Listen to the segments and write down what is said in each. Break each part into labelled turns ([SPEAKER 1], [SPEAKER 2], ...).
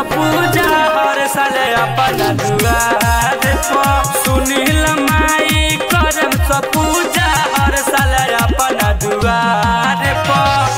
[SPEAKER 1] पूजा हर साल अपना दुआर पर। सुनील माई करम सब पूजा हर साल अपना दुआर पर।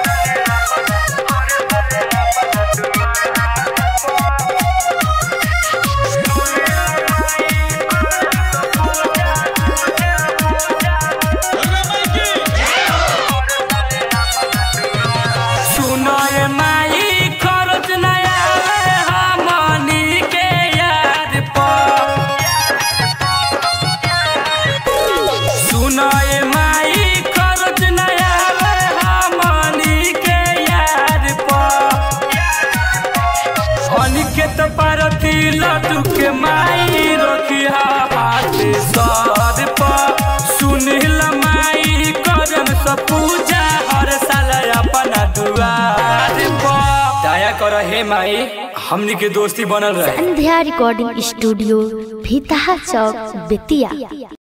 [SPEAKER 1] लड्डू के माई रखिया हाथ सर पर। सुनील माई करम सब पूजा हर साल अपना दुआर पर। दया कर हे माई हमनी के दोस्ती बनल रहे।
[SPEAKER 2] Sandhya recording studio Bhitaha Chowk Bettiah.